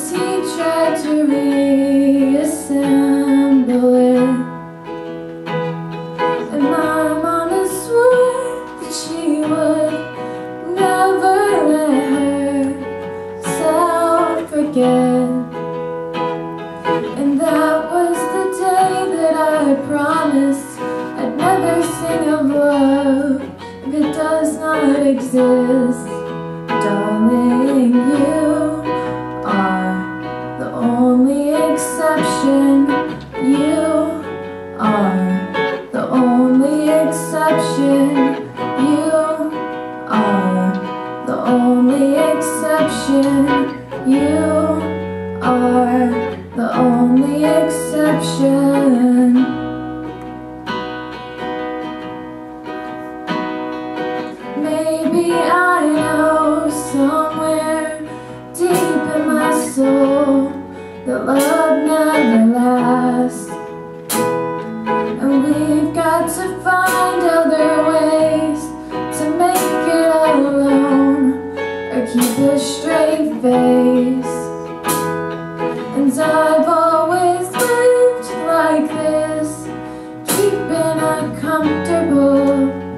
as he tried to reassemble it. And my mama swore that she would never let herself forget. And that was the day that I promised I'd never sing of love if it does not exist. Darling, you are the only exception. You are the only exception. You are the only exception. You are the only exception. Maybe I know somewhere deep in my soul that love never lasts, and we've got to find other ways to make it alone or keep a straight face. And I've always lived like this, keeping a comfortable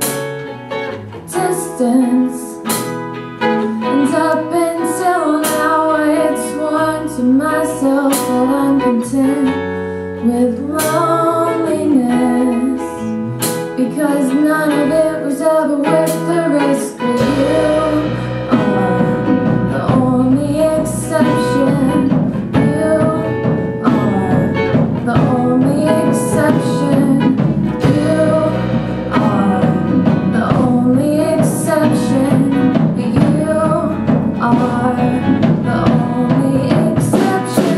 distance. And up until now I had sworn to myself that I'm content with loneliness, because none of it was ever worth the risk. But you are the only exception. You are the only exception. You are the only exception. You are the only exception.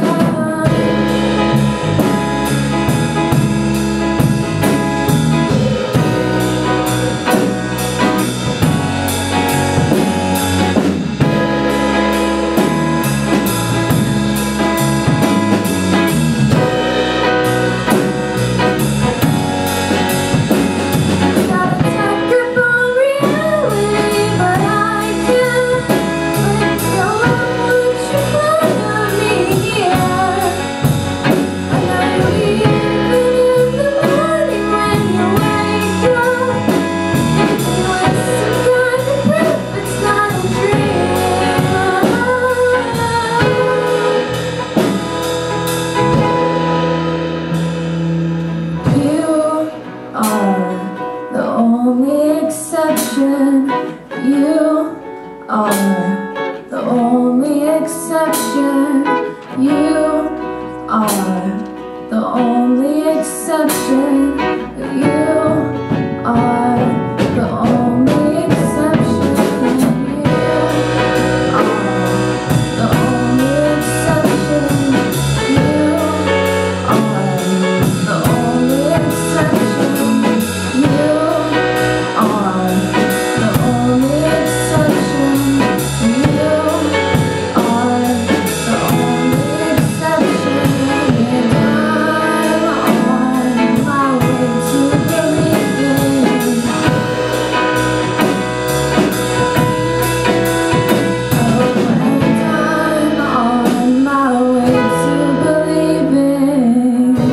You are the only exception. You are the only exception. You are the only exception. You are the only exception. You are the only exception. You are the only exception. You are the only exception. And I'm on my way to believing. Oh, and I'm on my way to believing.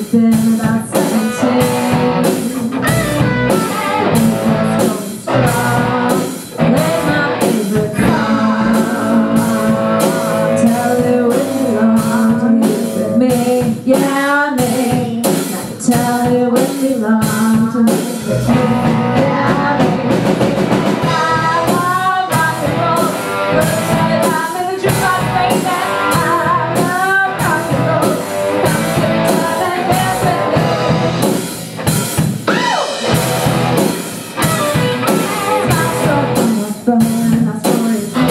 been about 17. Yeah, me. Tell you when you belong to me. Yeah, me. I love rock and roll. First time in the jukebox, baby. I love rock and roll. Come take time and dance with me. My story was fun, my story is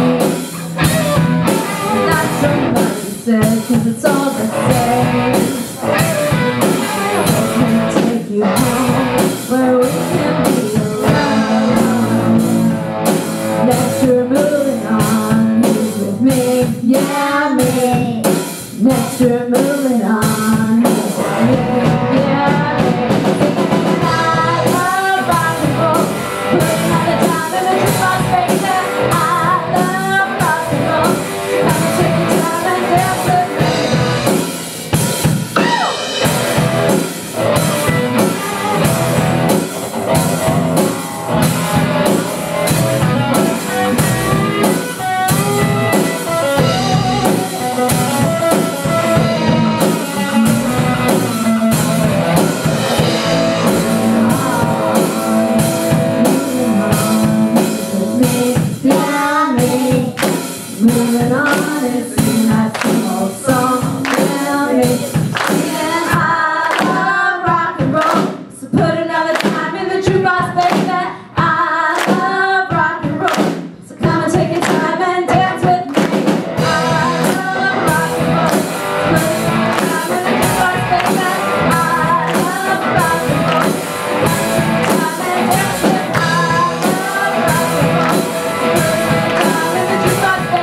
me. Not somebody said, 'cause it's all the same. Take you home where we can be alone. Next you're moving on, who's with me? Yeah, me. Next you're moving on, who's with me? Yeah, me. I love rock and roll. Putting all the time in the jukebox, baby. I love rock and roll. Come and take your time and dance with me. Moving on, it's that same old song. Tell me, and I love rock and roll. So put another time in the jukebox, baby. I love rock and roll. So come and take your time and dance with me. I love rock and roll. Put another time in the jukebox, baby. I love rock and roll. Come and take your time and dance with me. I love rock and roll. Put another time in the jukebox, baby.